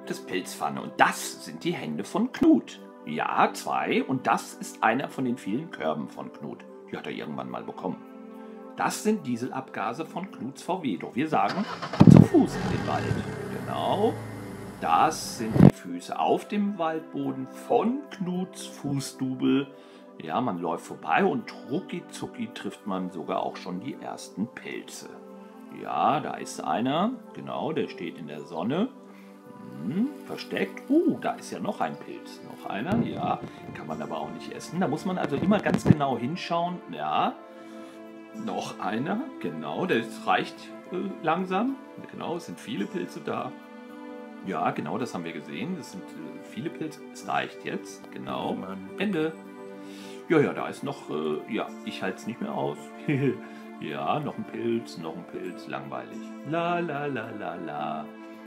des Pilzpfanne. Und das sind die Hände von Knut. Ja, 2. Und das ist einer von den vielen Körben von Knut. Die hat er irgendwann mal bekommen. Das sind Dieselabgase von Knuts VW. Doch wir sagen, zu Fuß in den Wald. Genau. Das sind die Füße auf dem Waldboden von Knuts Fußdubel. Ja, man läuft vorbei und rucki zucki trifft man sogar auch schon die ersten Pilze. Ja, da ist einer. Genau, der steht in der Sonne. Versteckt. Da ist ja noch ein Pilz. Noch einer, ja. Kann man aber auch nicht essen. Da muss man also immer ganz genau hinschauen. Ja, noch einer. Genau, das reicht langsam. Genau, es sind viele Pilze da. Ja, genau, das haben wir gesehen. Das sind viele Pilze. Es reicht jetzt. Genau. Ende. Ja, da ist noch, ja, ich halte es nicht mehr aus. Ja, noch ein Pilz, langweilig. La la la la la.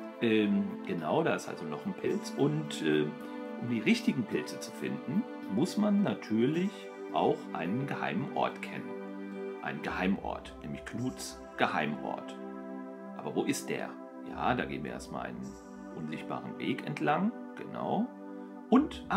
Genau, da ist also noch ein Pilz. Und um die richtigen Pilze zu finden, muss man natürlich auch einen geheimen Ort kennen. Einen Geheimort, nämlich Knuts Geheimort. Aber wo ist der? Ja, da gehen wir erstmal einen unsichtbaren Weg entlang. Genau. Und,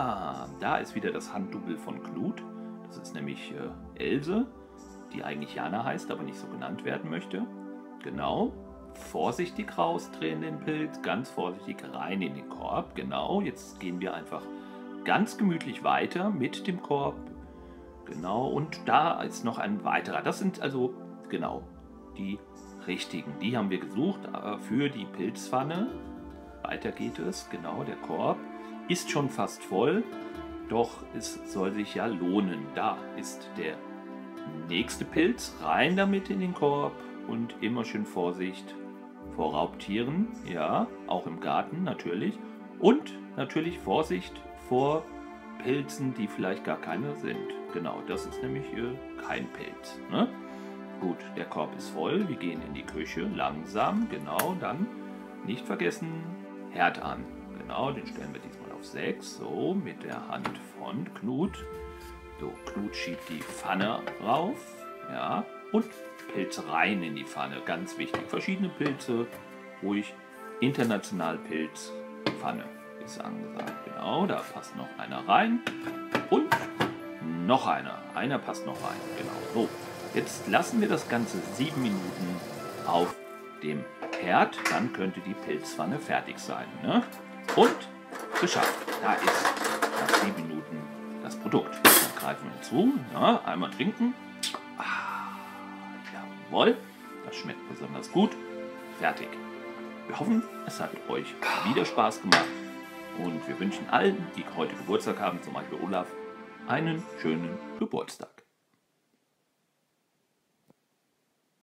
da ist wieder das Handdouble von Knut. Das ist nämlich Else, die eigentlich Jana heißt, aber nicht so genannt werden möchte. Genau. Vorsichtig rausdrehen den Pilz, ganz vorsichtig rein in den Korb. Genau, jetzt gehen wir einfach ganz gemütlich weiter mit dem Korb. Genau, und da ist noch ein weiterer. Das sind also, genau, die richtigen. Die haben wir gesucht für die Pilzpfanne. Weiter geht es, genau, der Korb ist schon fast voll, doch es soll sich ja lohnen. Da ist der nächste Pilz, rein damit in den Korb und immer schön Vorsicht vor Raubtieren, ja, auch im Garten natürlich. Und natürlich Vorsicht vor Pilzen, die vielleicht gar keine sind. Genau, das ist nämlich kein Pilz. Ne? Gut, der Korb ist voll, wir gehen in die Küche, langsam, genau, dann nicht vergessen, Herd an. Genau, den stellen wir diesmal auf 6, so, mit der Hand von Knut. So, Knut schiebt die Pfanne rauf, ja, und Pilze rein in die Pfanne, ganz wichtig. Verschiedene Pilze, ruhig, international Pilzpfanne ist angesagt. Genau, da passt noch einer rein und noch einer. Einer passt noch rein, genau. So, jetzt lassen wir das Ganze 7 Minuten auf dem Herd, dann könnte die Pilzpfanne fertig sein. Ne? Und geschafft. Da ist nach 7 Minuten das Produkt. Dann greifen wir hinzu, ja, einmal trinken. Jawohl, das schmeckt besonders gut. Fertig. Wir hoffen, es hat euch wieder Spaß gemacht und wir wünschen allen, die heute Geburtstag haben, zum Beispiel Olaf, einen schönen Geburtstag.